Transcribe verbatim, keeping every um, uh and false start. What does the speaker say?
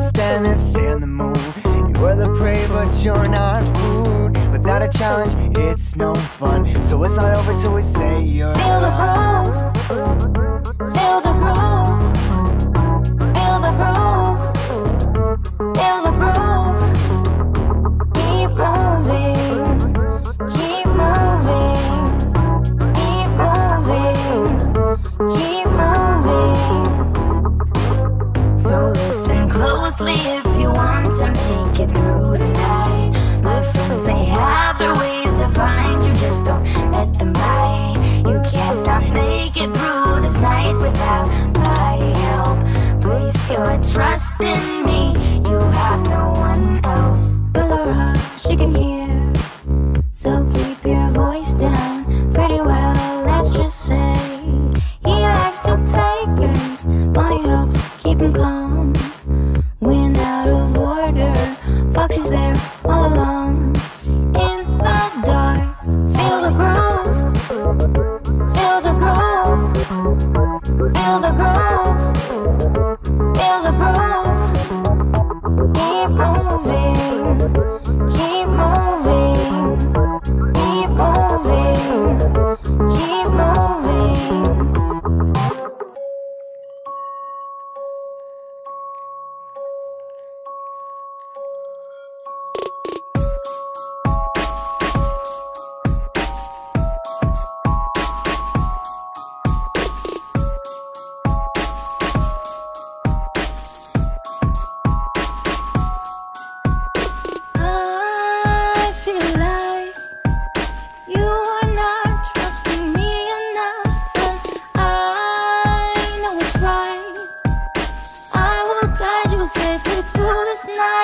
stand this, stay in the mood. You are the prey, but you're not food. Without a challenge, it's no fun. So it's not over till we say you're Feel the done. groove, feel the groove, feel the groove, feel the groove. Keep moving, keep moving, keep moving, keep moving. So listen closely if you want to make it through the night. My friends, they have their ways to find you, just don't let them bite. You cannot make it through this night without my help. Place your trust in me, you have no one else. Laura, she can hear, so keep your voice down pretty well, let's just say. He likes to play games, Bonnie helps keep him calm. When out of order, Foxy's there all along. In the dark, feel the groove, feel the groove, feel the groove, feel the groove. Keep moving, keep moving, keep moving, keep moving. Safely through this night.